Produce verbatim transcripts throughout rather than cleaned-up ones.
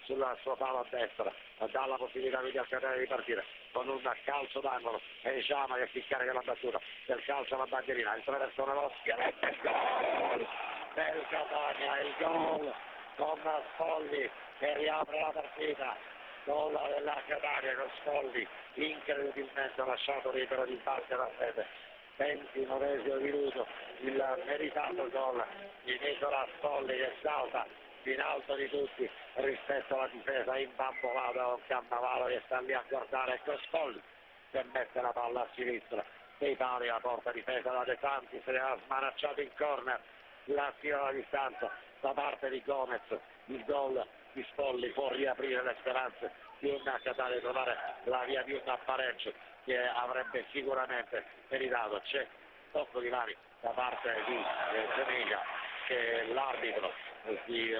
sul suo palo a destra, dà la possibilità quindi al Catania di partire con un calcio d'angolo e diciamo che chi carica la battuta del calcio alla bandierina, il traversone lo schiavetto, il gol del Catania, il gol con Scolli che riapre la partita, gol della Catania con Scolli incredibilmente lasciato libero di battere a rete. ventinovesimo minuto, il meritato gol di Nicola Scolli che salta in alto di tutti rispetto alla difesa imbambolata con Cannavaro che sta lì a guardare, ecco Scolli che mette la palla a sinistra dei pali, la porta difesa da De Santi, se ne ha smanacciato in corner, la tira alla distanza da parte di Gomez, il gol di Scolli può riaprire le speranze di un Catania di trovare la via di un pareggio che avrebbe sicuramente meritato. C'è tocco di mani da parte di eh, Zuniga che l'arbitro di,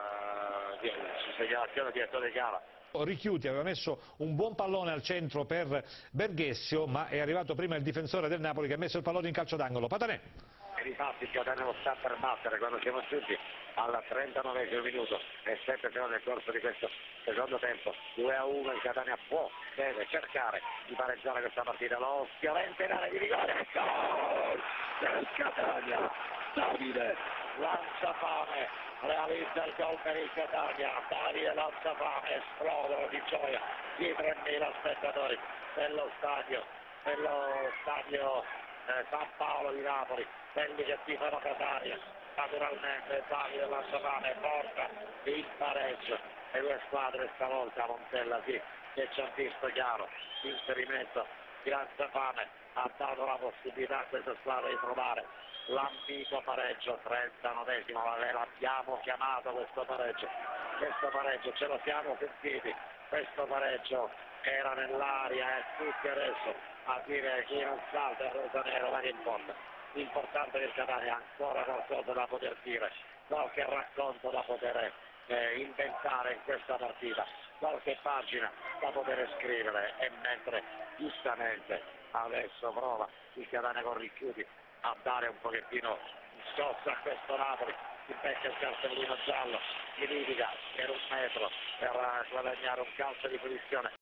uh, di, su segnalazione di Ettore Cava. Richiuti aveva messo un buon pallone al centro per Berghessio, ma è arrivato prima il difensore del Napoli che ha messo il pallone in calcio d'angolo. Patanè. E infatti il Catania lo sta per battere quando siamo giunti al trentanovesimo minuto e sette secondi nel corso di questo secondo tempo. Due a uno, il Catania può, deve cercare di pareggiare questa partita. Lo schiavente in area di rigore, gol del Catania, Davide Lanciafame realizza il gol per il Catania, Davide Lanciafame, esplodono di gioia i tremila spettatori dello stadio, dello stadio eh, San Paolo di Napoli, quelli che tifano Catania. Naturalmente Davide Lanciafame porta il pareggio e due squadre stavolta Montella sì che ci ha visto chiaro, l'inserimento di Lanciafame ha dato la possibilità a questa squadra di trovare l'ambito pareggio. Trentanovesimo, l'abbiamo chiamato questo pareggio, questo pareggio ce lo siamo sentiti, questo pareggio era nell'aria e tutti adesso a dire che non salta il rosanero, ma che importa, l'importante è che il Catania ha ancora qualcosa da poter dire, qualche racconto da poter eh, inventare in questa partita, qualche pagina da poter scrivere, e mentre giustamente adesso prova il Catania con Ricchiuti a dare un pochettino di scossa a questo Napoli, si becca il cartellino giallo, si litiga per un metro per guadagnare un calcio di punizione